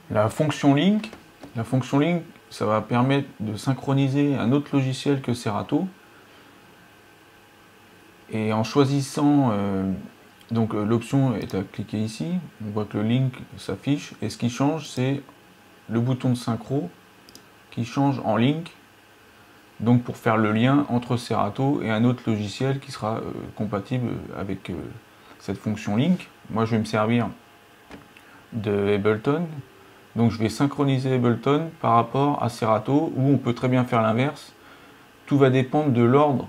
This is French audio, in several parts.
La fonction link, ça va permettre de synchroniser un autre logiciel que Serato. Et en choisissant, donc l'option est à cliquer ici, on voit que le link s'affiche, et ce qui change, c'est le bouton de synchro qui change en link, donc pour faire le lien entre Serato et un autre logiciel qui sera compatible avec cette fonction link. Moi, je vais me servir de Ableton. Donc je vais synchroniser Ableton par rapport à Serato, où on peut très bien faire l'inverse. Tout va dépendre de l'ordre.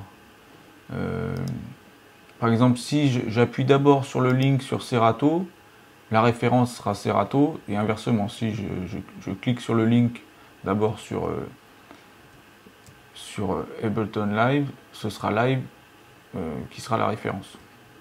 Par exemple, si j'appuie d'abord sur le link sur Serato, la référence sera Serato, et inversement, si je clique sur le link d'abord sur Ableton Live, ce sera Live qui sera la référence.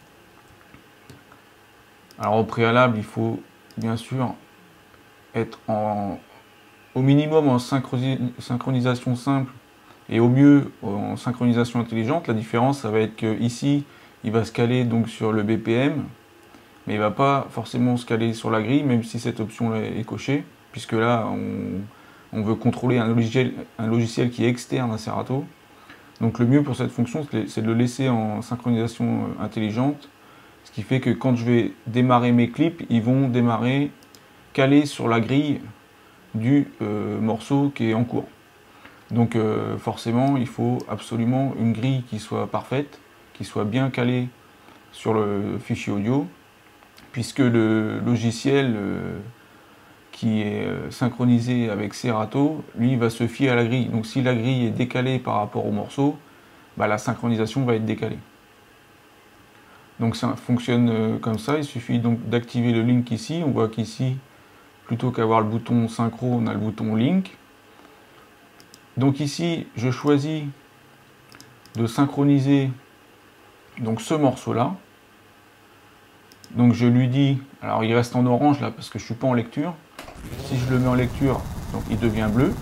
Alors au préalable, il faut bien sûr être au minimum en synchronisation simple et au mieux en synchronisation intelligente. La différence, ça va être que ici, il va se caler donc sur le BPM, mais il ne va pas forcément se caler sur la grille, même si cette option est cochée, puisque là, on veut contrôler un logiciel qui est externe à Serato. Donc le mieux pour cette fonction, c'est de le laisser en synchronisation intelligente, ce qui fait que quand je vais démarrer mes clips, ils vont démarrer calé sur la grille du morceau qui est en cours. Donc forcément, il faut absolument une grille qui soit parfaite, qui soit bien calée sur le fichier audio, puisque le logiciel qui est synchronisé avec Serato, lui, va se fier à la grille. Donc si la grille est décalée par rapport au morceau, bah, la synchronisation va être décalée. Donc ça fonctionne comme ça. Il suffit donc d'activer le link ici. On voit qu'ici, plutôt qu'avoir le bouton synchro, on a le bouton link. Donc ici, je choisis de synchroniser donc ce morceau-là. Donc je lui dis, alors il reste en orange là parce que je ne suis pas en lecture. Si je le mets en lecture, donc il devient bleu.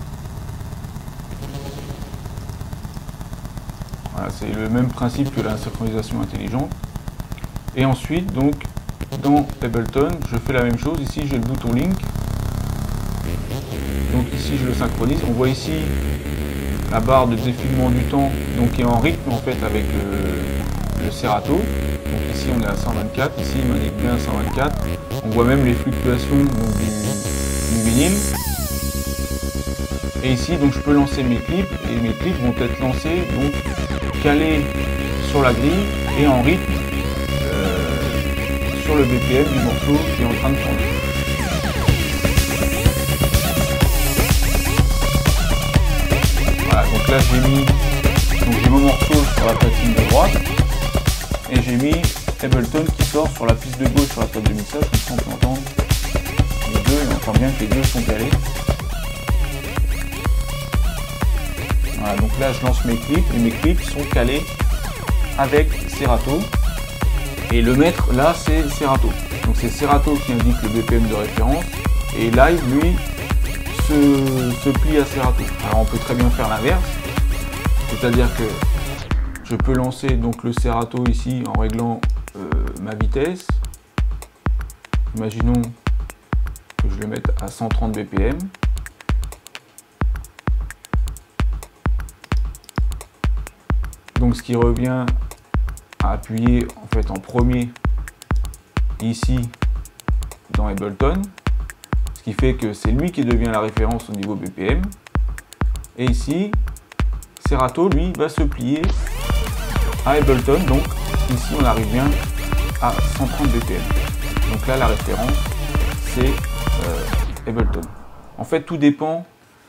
Voilà, c'est le même principe que la synchronisation intelligente. Et ensuite, donc, dans Ableton, je fais la même chose. Ici, j'ai le bouton link. Donc ici, je le synchronise. On voit ici la barre de défilement du temps, donc qui est en rythme en fait avec le Serato. Donc ici, on est à 124. Ici, il m'indique bien 124. On voit même les fluctuations donc, du vinyle. Et ici, donc, je peux lancer mes clips. Et mes clips vont être lancés, donc calés sur la grille et en rythme sur le BPM du morceau qui est en train de tourner. Voilà, donc là j'ai mon morceau sur la platine de droite et j'ai mis Ableton qui sort sur la piste de gauche sur la table de mixage, comme ça on peut entendre les deux et on entend bien que les deux sont calés. Voilà, donc là je lance mes clips et mes clips sont calés avec Serato. Et le maître, là, c'est Serato. Donc c'est Serato qui indique le BPM de référence. Et Live, lui, se plie à Serato. Alors on peut très bien faire l'inverse. C'est-à-dire que je peux lancer donc le Serato ici en réglant ma vitesse. Imaginons que je le mette à 130 BPM. Donc ce qui revient à appuyer en fait en premier ici dans Ableton, ce qui fait que c'est lui qui devient la référence au niveau BPM. Et ici, Serato lui va se plier à Ableton, donc ici on arrive bien à 130 BPM. Donc là la référence c'est Ableton. En fait tout dépend,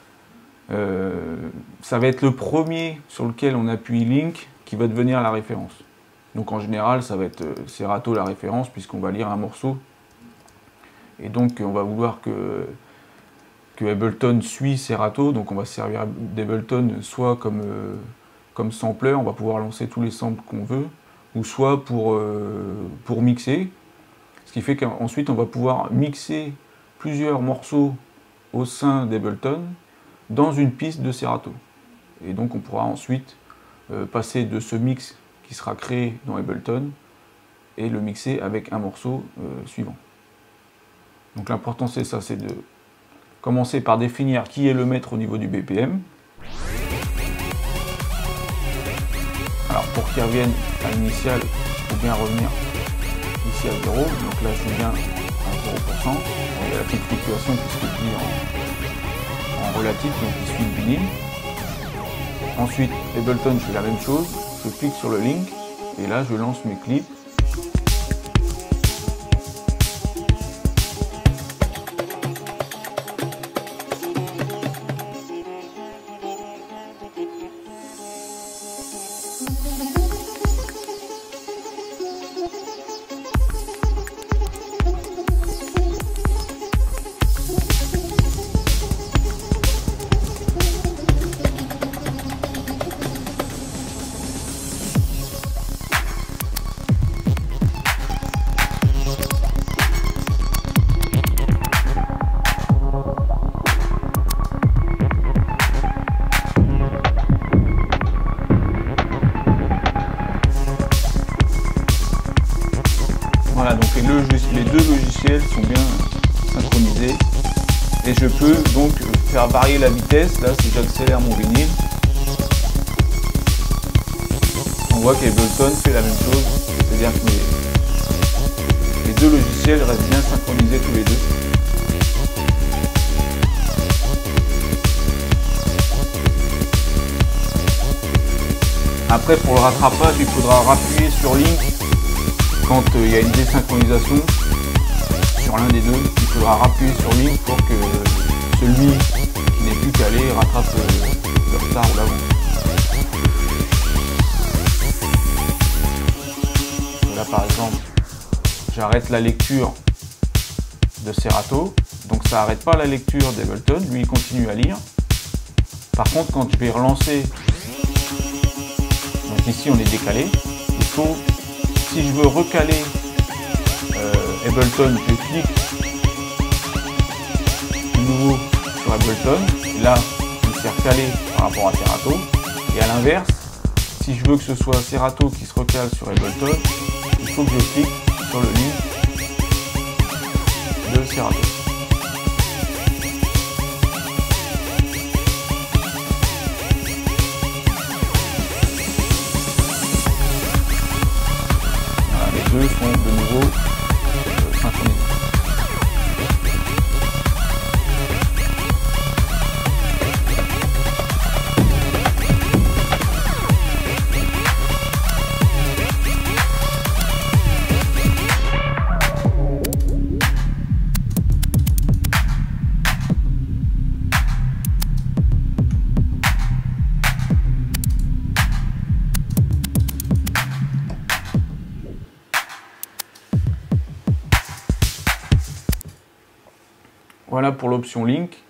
ça va être le premier sur lequel on appuie Link qui va devenir la référence. Donc en général, ça va être Serato la référence puisqu'on va lire un morceau. Et donc on va vouloir que Ableton suit Serato. Donc on va se servir d'Ableton soit comme sampler, on va pouvoir lancer tous les samples qu'on veut, ou soit pour mixer. Ce qui fait qu'ensuite on va pouvoir mixer plusieurs morceaux au sein d'Ableton dans une piste de Serato. Et donc on pourra ensuite passer de ce mix qui sera créé dans Ableton et le mixer avec un morceau suivant. Donc l'important c'est ça, c'est commencer par définir qui est le maître au niveau du BPM. Alors pour qu'il revienne à l'initial, il faut bien revenir ici à 0. Donc là je suis bien à 0%. Il y a la petite fluctuation puisque je dis en relatif, donc il suit le vinyle. Ensuite, Ableton, je fais la même chose. Je clique sur le link et là je lance mes clips. Voilà, donc les deux logiciels sont bien synchronisés et je peux donc faire varier la vitesse. Là, si j'accélère mon vinyle, on voit qu'Ableton fait la même chose, c'est-à-dire que les deux logiciels restent bien synchronisés tous les deux. Après, pour le rattrapage, il faudra rappuyer sur Link. Quand il y a une désynchronisation sur l'un des deux, il faudra rappuyer sur Link pour que celui qui n'est plus calé rattrape le retard ou l'avant. Là par exemple, j'arrête la lecture de Serato, donc ça n'arrête pas la lecture d'Ableton, lui il continue à lire. Par contre, quand je vais relancer, donc ici on est décalé, il faut, si je veux recaler Ableton, je clique de nouveau sur Ableton, et là il s'est recalé par rapport à Serato, et à l'inverse, si je veux que ce soit Serato qui se recale sur Ableton, il faut que je clique sur le link de Serato. Voilà, les deux sont de nouveau synchronisés. Voilà pour l'option Link.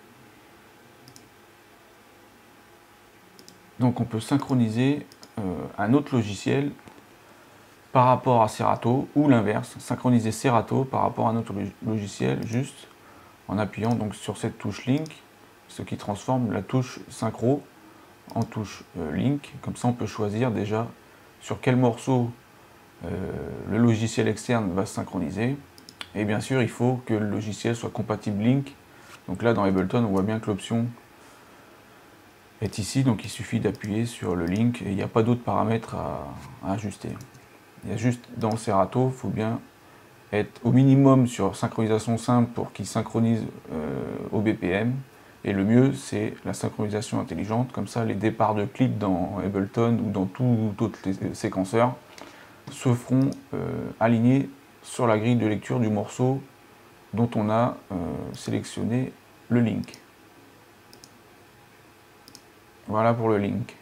Donc on peut synchroniser un autre logiciel par rapport à Serato ou l'inverse, synchroniser Serato par rapport à un autre logiciel juste en appuyant donc sur cette touche Link, ce qui transforme la touche synchro en touche Link. Comme ça on peut choisir déjà sur quel morceau le logiciel externe va se synchroniser. Et bien sûr, il faut que le logiciel soit compatible Link. Donc là, dans Ableton, on voit bien que l'option est ici. Donc il suffit d'appuyer sur le Link et il n'y a pas d'autres paramètres à ajuster. Il y a juste dans Serato, il faut bien être au minimum sur synchronisation simple pour qu'il synchronise au BPM. Et le mieux, c'est la synchronisation intelligente. Comme ça, les départs de clips dans Ableton ou dans tout autre séquenceur se feront alignés sur la grille de lecture du morceau dont on a sélectionné le link. Voilà pour le link.